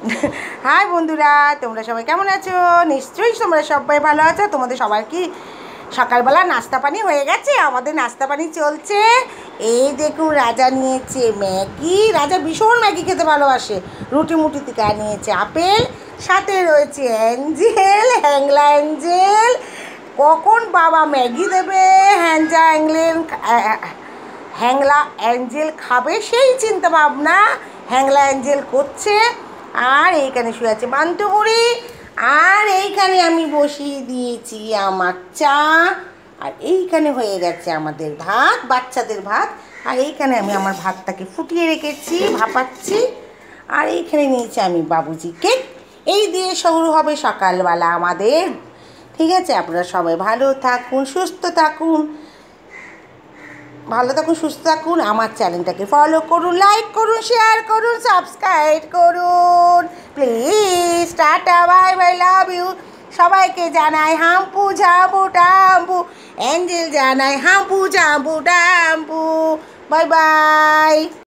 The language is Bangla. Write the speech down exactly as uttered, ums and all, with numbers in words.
হাই বন্ধুরা, তোমরা সবাই কেমন আছো? নিশ্চয়ই তোমরা সবাই ভালো আছো। তোমাদের সবার কি সকালবেলা নাস্তা পানি হয়ে গেছে? আমাদের নাস্তা পানি চলছে। এই দেখুন, রাজা নিয়েছে ম্যাগি। রাজা ভীষণ ম্যাগি খেতে ভালোবাসে। রুটি মুটি থেকে নিয়েছে আপেল, সাথে রয়েছে অ্যাঞ্জেল, হ্যাংলা অ্যাঞ্জেল। কখন বাবা ম্যাগি দেবে হ্যাংলা অ্যাঞ্জেল হ্যাংলা অ্যাঞ্জেল খাবে সেই চিন্তা ভাবনা হ্যাংলা অ্যাঞ্জেল করছে। আর এইখানে শুয়ে আছে বান্তু বুড়ি। আর এইখানে আমি বসিয়ে দিয়েছি আমার চা। আর এইখানে হয়ে গেছে আমাদের ভাত, বাচ্চাদের ভাত। আর এইখানে আমি আমার ভাতটাকে ফুটিয়ে রেখেছি, ভাপাচ্ছি। আর এইখানে নিয়েছি আমি বাবুজি কেক। এই দিয়ে শুরু হবে সকালবেলা আমাদের। ঠিক আছে, আপনারা সবাই ভালো থাকুন, সুস্থ থাকুন। ভালো থাকুন, সুস্থ থাকুন। আমার চ্যানেলটাকে ফলো করুন, লাইক করুন, শেয়ার করুন, সাবস্ক্রাইব করুন please. Tata, bye bye, love you. সবাইকে জানাই হাম্পু ঝাম্পু টাম্পু। অ্যাঞ্জেল জানাই হাম্পু ঝাম্পু টাম্পু। Bye bye.